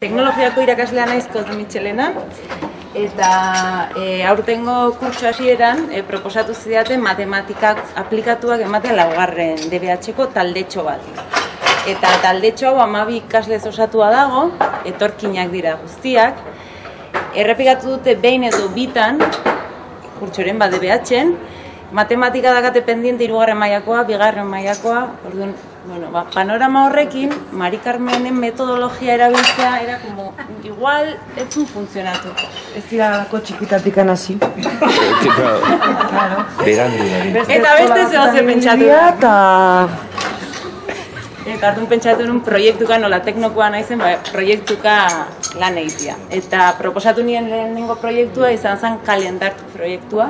Teknologiako irakaslea naiz Michelena, eta aurtengo kurtso hasieran proposatu zidaten matematikak aplikatuak ematen laugarren DBH-ko taldetxo bat. Eta taldetxo hau 12 ikaslez osatua dago, etorkinak dira guztiak. Errepikatu dute behin edo bitan, kurtsoren bat DBH-en, matematika dakate pendiente 3. mailakoa, 2. mailakoa, orduan, panorama horrekin, Mari Carmenen metodologia erabiltzea era como igual ez du funtzionatu. Ez dirako txikitatik hasi. Eta beste zegoze pentsatu. Eta hartun pentsatu nun proiektuka, nola teknokoa naizen, proiektuka lan egitea. Eta proposatu nien lehenengo proiektua izan zen kalendar proiektua.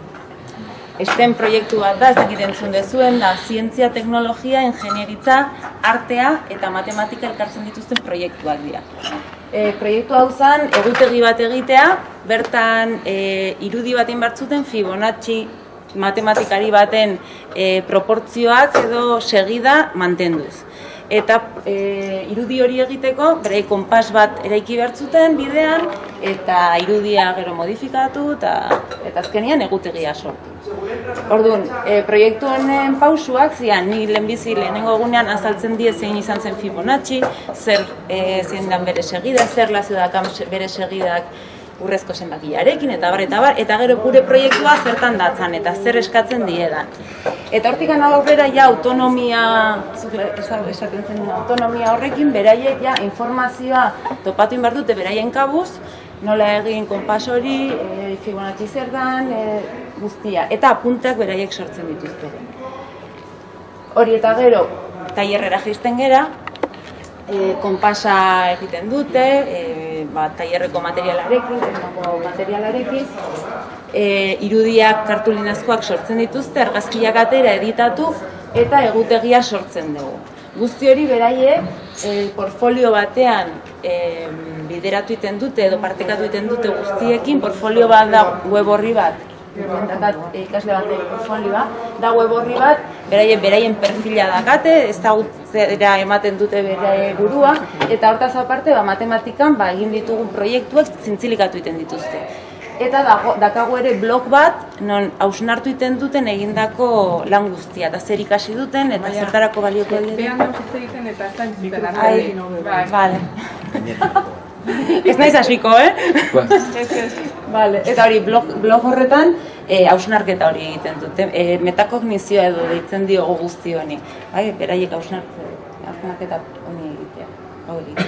STEM proiektu bat da, ez dakit entzun dezuen, da zientzia, teknologia, ingenieritza, artea eta matematika elkartzen dituzten proiektuak dira. Proiektu hau zen, egutegi bat egitea, bertan irudi baten bartzuten Fibonacci matematikari baten proportzioak edo segida mantenduz. Eta irudi hori egiteko, bere konpas bat eraiki bertzuten bidean, eta irudia gero modifikatu eta azkenian egutegia sortu. Orduan, proiektu honen pausuak zian, ni lehenbizi lehenengo egunean azaltzen die zein izan zen Fibonacci, zer zein dan bere segida, zer lazio dakan bere segidak urrezko zenbakiarekin, eta bar, eta gero gure proiektua zertan datzan, eta zer eskatzen diedan. Eta hortik aurrera ja autonomia, esaten zen autonomia horrekin, beraiek ja informazioa topatu inbar dute beraien kabuz, nola egin konpas hori, Fibonacci zer dan, guztia, eta apunteak beraiek sortzen dituzte. Hori eta gero, tailerrera jaisten gera, konpasa egiten dute, tailerreko materialarekin, irudiak kartulinazkoak sortzen dituzte, argazkiak atera editatu eta egutegia sortzen dugu. Guzti hori beraiek portfolio batean bideratu iten dute edo partekatu iten dute guztiekin, portfolio bat da web horri bat, ikasle batek portfolioa, da web horri bat, beraien perfila dakate, ezagutzera ematen dute bere burua, eta hortaz aparte matematikan egin ditugun proiektuak zintzilikatu iten dituzte. Eta dakago ere blog bat, non hausnartu iten duten egindako lan guztia, eta zer ikasi duten, eta zertarako balioko dira. Behan dauzitze egiten eta ez da entzuten artekin hobe. Vale. Ez naiz hasiko, Vale. Eta hori, blog horretan, hausnarketa hori egiten dute. Metakognizioa edo deitzen diogu guzti honi. Beraiek hausnarketa honi egitea.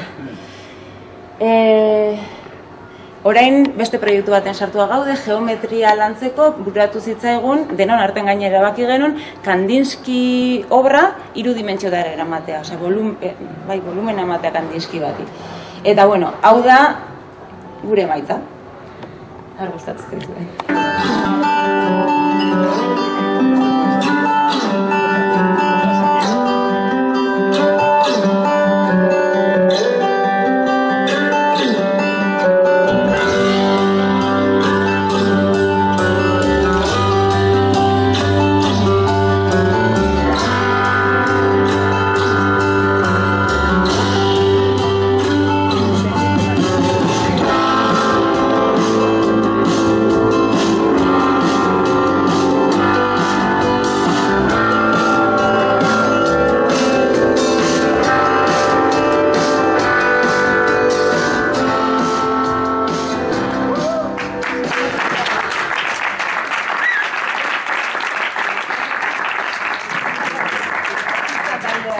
Orain beste proiektu baten sartua gaude, geometria lantzeko, bururatu zitzaigun, denon arten gainera erabaki genuen, Kandinsky obra 3 dimentsiotara eramatea, osea, volumena ematea Kandinsky bati. Eta bueno, hau da gure emaitza. Har gustatzen zaizu.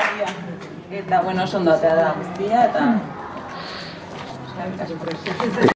Eta, oso ondo atea da guztia, eta